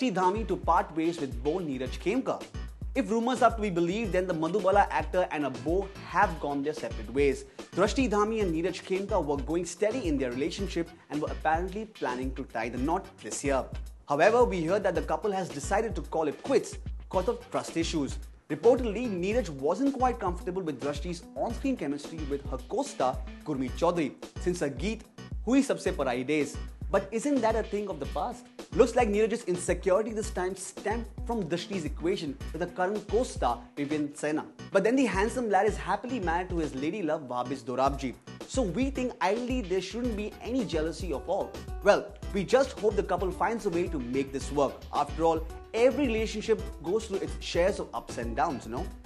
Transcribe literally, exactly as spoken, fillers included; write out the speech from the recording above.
Drashti Dhami to part ways with beau Neeraj Khemka. If rumors are to be believed, then the Madhubala actor and a beau have gone their separate ways. Drashti Dhami and Neeraj Khemka were going steady in their relationship and were apparently planning to tie the knot this year. However, we heard that the couple has decided to call it quits because of trust issues. Reportedly, Neeraj wasn't quite comfortable with Drashti's on-screen chemistry with her co-star Gurmeet Chaudhary since her Geet Hui Sabse Parai days. But isn't that a thing of the past? Looks like Neeraj's insecurity this time stemmed from Drashti's equation with her current co-star Vivian Sena. But then the handsome lad is happily married to his lady love Vabis Dorabji. So we think ideally there shouldn't be any jealousy of all. Well, we just hope the couple finds a way to make this work. After all, every relationship goes through its shares of ups and downs, you know?